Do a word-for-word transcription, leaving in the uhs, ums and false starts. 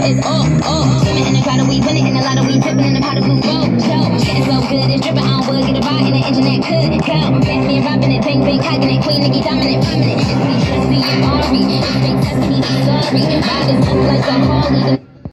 is oh, oh. Swimming in the crowd, we winning in a lot of we tipping in the pot of blue gold. Show, getting so good, it's dripping on wood. Get a ride in the engine that could go. Pass me and robbing it, bang, bang, cocking it. Queen Nicki dominant, rhyming it. It's me, it's me, and Ari. It's fake destiny, sorry. Riding up like a Harley.